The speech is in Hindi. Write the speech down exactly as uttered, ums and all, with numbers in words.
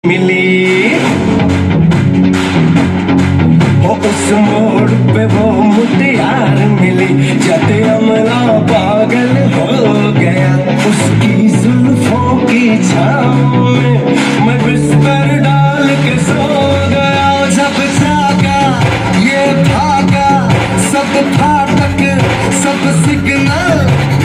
मिली हो उस मोड़ पे वो मुटियार मिली, जब अमला पागल हो गया उसकी जुल्फों की छाँव में, मैं बिस्तर डाल के सो गया। जब जागा ये भागा सब फाटक सब सिग्नल